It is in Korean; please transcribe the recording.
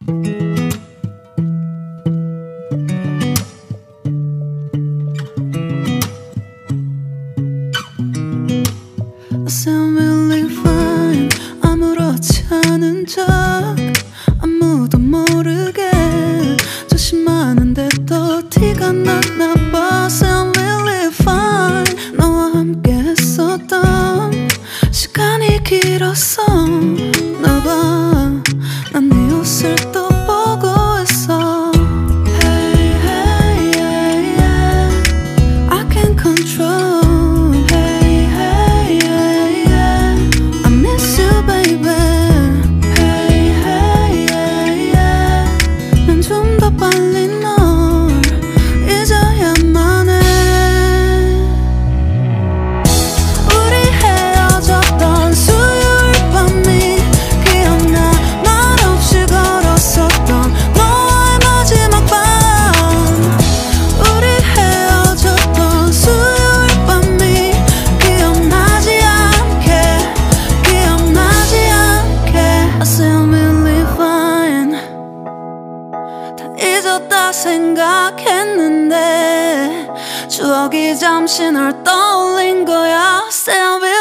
I sound really fine. 아무렇지 않은 척 아무도 모르게 조심하는데 또 티가 났나 봐. Sound really fine. 너와 함께 했었던 시간이 길었어 나 봐. 난 네 옷을 또 보고 있어. Hey, hey, yeah, yeah. I can't control. 잊었다 생각했는데 추억이 잠시 널 떠올린 거야. Say